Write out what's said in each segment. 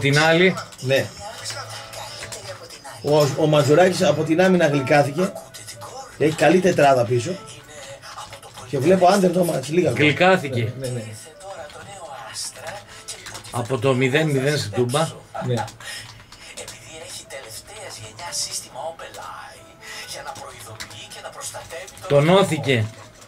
την άλλη. Ναι. Ο Μαζουράκης από την άμυνα γλυκάθηκε. Έχει καλή τετράδα πίσω. Και βλέπω άντερ το μάτς λίγα. Γλυκάθηκε. Ναι. Από το 0-0 στην Τούμπα. Ναι. Επειδή έχει τελευταίας γενιάς σύστημα OpenAI για να προειδοποιεί και να προστατεύει τον... Τονώθηκε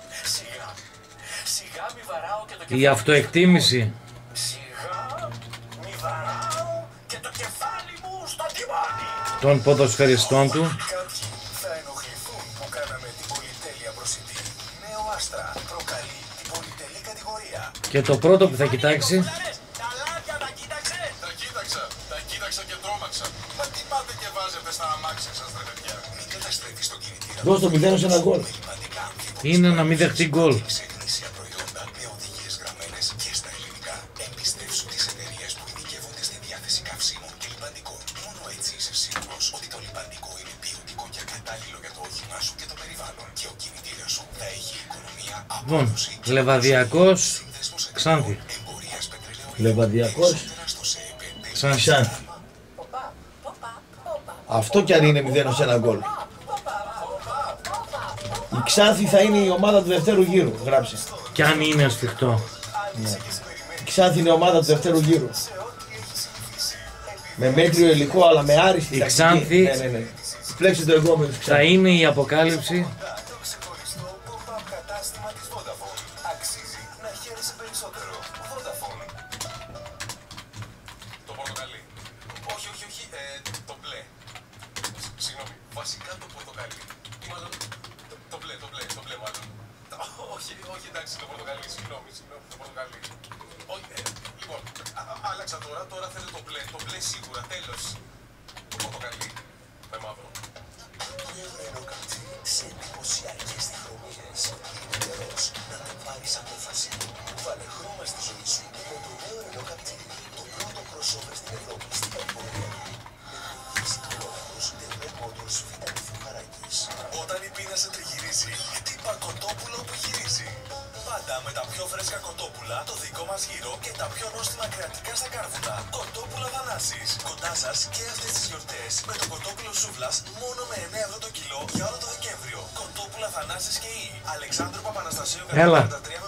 Σιγά μη βαράω και το η κεφάλι. αυτοεκτίμηση Σιγά μη βαράω και το κεφάλι μου στο τιμόνι. των ποδοσφαιριστών του. Κάποιοι θα ενοχληθούν που κάναμε την πολυτέλεια προσιτή. Νέο Άστρα προκαλεί την πολυτελή κατηγορία. Και το πρώτο που θα κοιτάξει Τα κοίταξα και τρόμαξα. Μα τι πάτε και βάζετε στα αμάξια σας ρε παιδιά. Μην καταστρέφεις το κινητήρα. Δώσ' το 0 σε ένα γκολ. είναι να μην δεχτεί γκολ. Σε γνήσια προϊόντα με οδηγίες γραμμένες και στα ελληνικά. Εμπιστεύσου τις εταιρείες που ειδικεύονται στη διάθεση καυσίμων και λιπαντικών. Μόνο έτσι είσαι σίγουρος ότι το λιπαντικό είναι ποιοτικό και κατάλληλο για το όχημά σου και το περιβάλλον. Και ο κινητήρας σου θα έχει οικονομία, Λοιπόν, απόδοση και Λεβαδιακός σύνδεσμος Ξάνθη. εμπορίας πετρελαίου. Λεβαδιακός Ξάνθη. Ξάνθη. Αυτό κι αν είναι 0 σε ένα γκολ. Η Ξάνθη θα είναι η ομάδα του δευτέρου γύρου. Γράψε. Κι αν είναι σφιχτό. Η Ξάνθη είναι η ομάδα του δευτέρου γύρου. Με μέτριο υλικό αλλά με άριστη Η τακτική. Ξάνθη Ναι. Φλέξε το εγώμενο της θα Ξάνθη. είναι η αποκάλυψη Κατάστημα της Vodafone. Αξίζει να χαίρεσαι περισσότερο. Vodafone. Το πορτοκαλί. Όχι. Το μπλε. Συγγνώμη. Βασικά το πορτοκαλί. Ή μάλλον το μπλε μάλλον. Όχι εντάξει το πορτοκαλί. Συγγνώμη. Το πορτοκαλί. Όχι. Λοιπόν, άλλαξα τώρα θέλω το μπλε. Το μπλε σίγουρα. Τέλος. Το πορτοκαλί. Με μαύρο. Το ευρένο κατσί σε εντυπωσιακές διχρωμίες. Είναι καιρός να το πάρεις απόφαση. Βάλε χρώμα στη ζωή σου με το νέο Renault Captur. Το πρώτο crossover στην Ευρώπη στην κατηγορία. Με οδήγηση κιλόμετρους Demet Motors Β' Χαράκης. Όταν η πείνα σε τριγυρίζει, χτύπα κοτόπουλο που γυρίζει. Πάντα με τα πιο φρέσκα κοτόπουλα, το δικό μας γύρο και τα πιο νόστιμα κρεατικά στα κάρβουνα. Κοτόπουλα Θανάσης. Κοντά σας και αυτές τις γιορτές με το κοτόπουλο σούβλας μόνο με 9 ευρώ το κιλό για όλο το Δεκέμβριο. Κοτόπουλα Θανάσης και Αλεξάνδρου Παπαναστασίου Έλα. 143